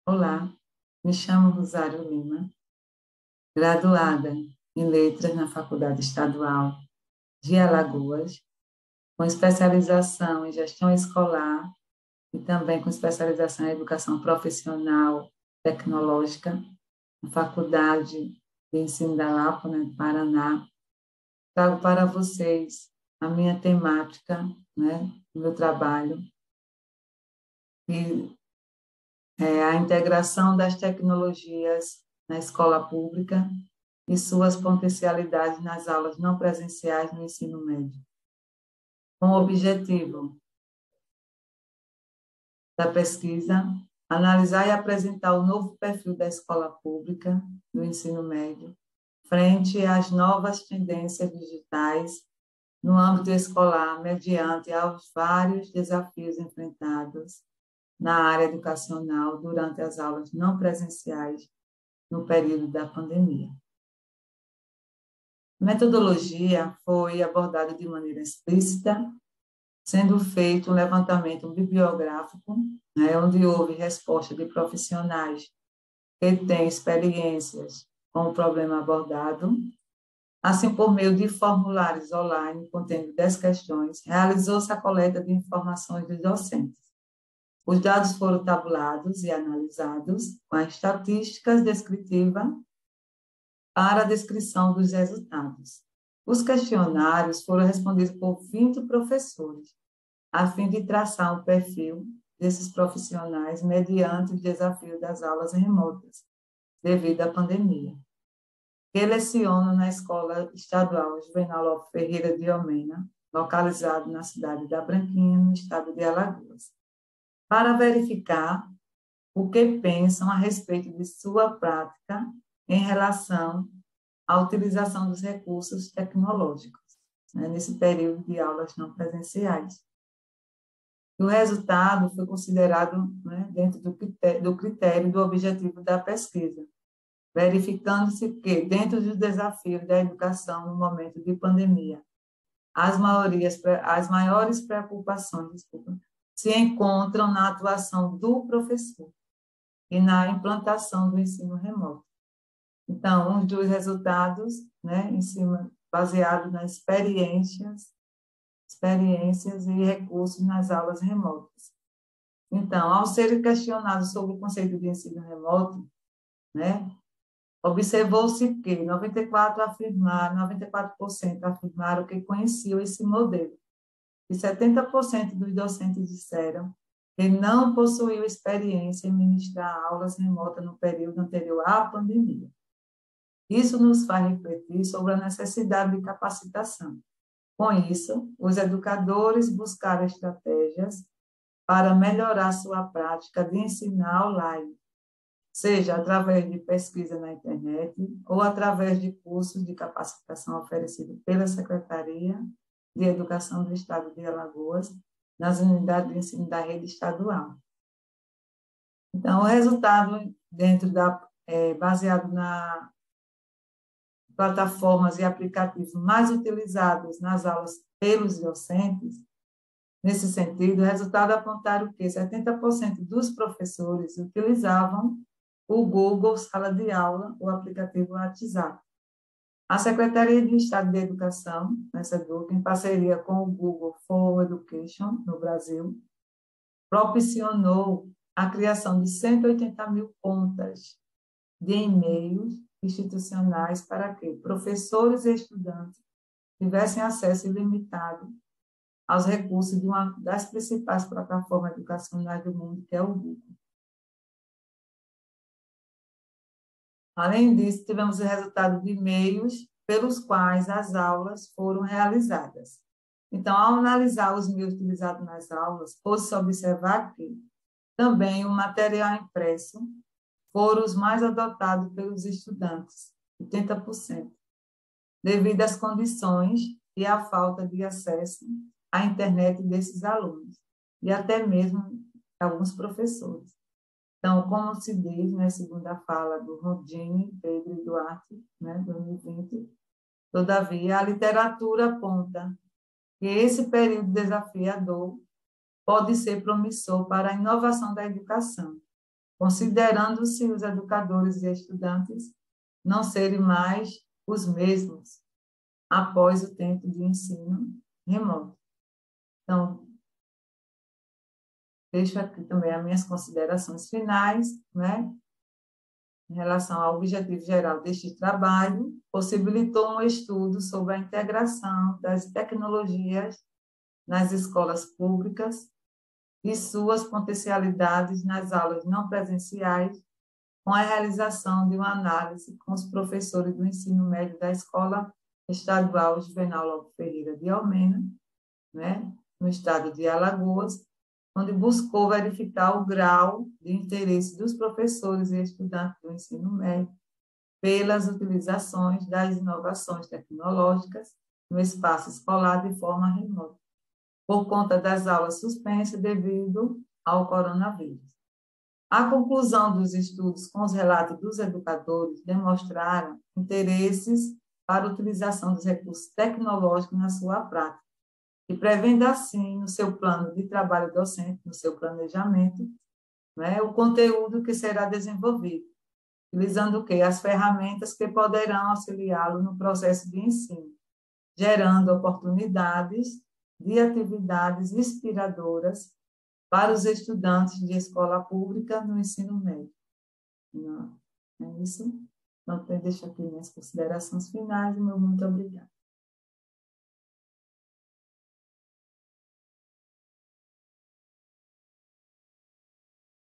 Olá, me chamo Rosário Lima, graduada em Letras na Faculdade Estadual de Alagoas, com especialização em Gestão Escolar e também com especialização em Educação Profissional Tecnológica, na Faculdade de Ensino da Lapa, no Paraná. Trago para vocês a minha temática, do meu trabalho, que é a integração das tecnologias na escola pública e suas potencialidades nas aulas não presenciais no ensino médio, com o objetivo da pesquisa, analisar e apresentar o novo perfil da escola pública do ensino médio, frente às novas tendências digitais no âmbito escolar, mediante aos vários desafios enfrentados na área educacional durante as aulas não presenciais no período da pandemia. A metodologia foi abordada de maneira explícita, sendo feito um levantamento bibliográfico, onde houve resposta de profissionais que têm experiências com o problema abordado, assim por meio de formulários online contendo 10 questões, realizou-se a coleta de informações dos docentes. Os dados foram tabulados e analisados com as estatísticas descritivas para a descrição dos resultados. Os questionários foram respondidos por 20 professores, a fim de traçar um perfil desses profissionais mediante o desafio das aulas remotas, devido à pandemia, que lecionam na Escola Estadual Juvenal Lopes Ferreira de Almena, localizado na cidade da Branquinha, no estado de Alagoas, para verificar o que pensam a respeito de sua prática em relação à utilização dos recursos tecnológicos, nesse período de aulas não presenciais. O resultado foi considerado dentro do critério do objetivo da pesquisa, verificando-se que, dentro dos desafios da educação no momento de pandemia, as maiores preocupações se encontram na atuação do professor e na implantação do ensino remoto. Então, um dos resultados, em cima, baseado nas experiências e recursos nas aulas remotas. Então, ao serem questionados sobre o conceito de ensino remoto, observou-se que 94% afirmaram que conheciam esse modelo, e 70% dos docentes disseram que não possuíam experiência em ministrar aulas remotas no período anterior à pandemia. Isso nos faz refletir sobre a necessidade de capacitação. Com isso, os educadores buscaram estratégias para melhorar sua prática de ensinar online, seja através de pesquisa na internet ou através de cursos de capacitação oferecidos pela Secretaria de Educação do Estado de Alagoas, nas unidades de ensino da rede estadual. Então, o resultado baseado na plataformas e aplicativos mais utilizados nas aulas pelos docentes, nesse sentido, o resultado apontaram que 70% dos professores utilizavam o Google Sala de Aula, o aplicativo WhatsApp. A Secretaria de Estado de Educação, em parceria com o Google for Education, no Brasil, propiciou a criação de 180 mil contas de e-mails institucionais para que professores e estudantes tivessem acesso ilimitado aos recursos de uma das principais plataformas educacionais do mundo, que é o Google. Além disso, tivemos o resultado de meios pelos quais as aulas foram realizadas. Então, ao analisar os meios utilizados nas aulas, pôde-se observar que também o material impresso foram os mais adotados pelos estudantes, 80%, devido às condições e à falta de acesso à internet desses alunos, e até mesmo alguns professores. Então, como se diz, segundo a fala do Rodine Pedro e Duarte, 2020, todavia, a literatura aponta que esse período desafiador pode ser promissor para a inovação da educação, considerando-se os educadores e estudantes não serem mais os mesmos após o tempo de ensino remoto. Então, deixo aqui também as minhas considerações finais, né? Em relação ao objetivo geral deste trabalho, possibilitou um estudo sobre a integração das tecnologias nas escolas públicas e suas potencialidades nas aulas não presenciais, com a realização de uma análise com os professores do ensino médio da Escola Estadual Juvenal Lopes Ferreira de Almena, né, no estado de Alagoas, onde buscou verificar o grau de interesse dos professores e estudantes do ensino médio pelas utilizações das inovações tecnológicas no espaço escolar de forma remota, por conta das aulas suspensas devido ao coronavírus. A conclusão dos estudos com os relatos dos educadores demonstraram interesses para a utilização dos recursos tecnológicos na sua prática, e prevendo assim, no seu plano de trabalho docente, no seu planejamento, né, o conteúdo que será desenvolvido, utilizando o quê? As ferramentas que poderão auxiliá-lo no processo de ensino, gerando oportunidades de atividades inspiradoras para os estudantes de escola pública no ensino médio. Não, é isso? Então, deixo aqui minhas considerações finais e meu muito obrigada.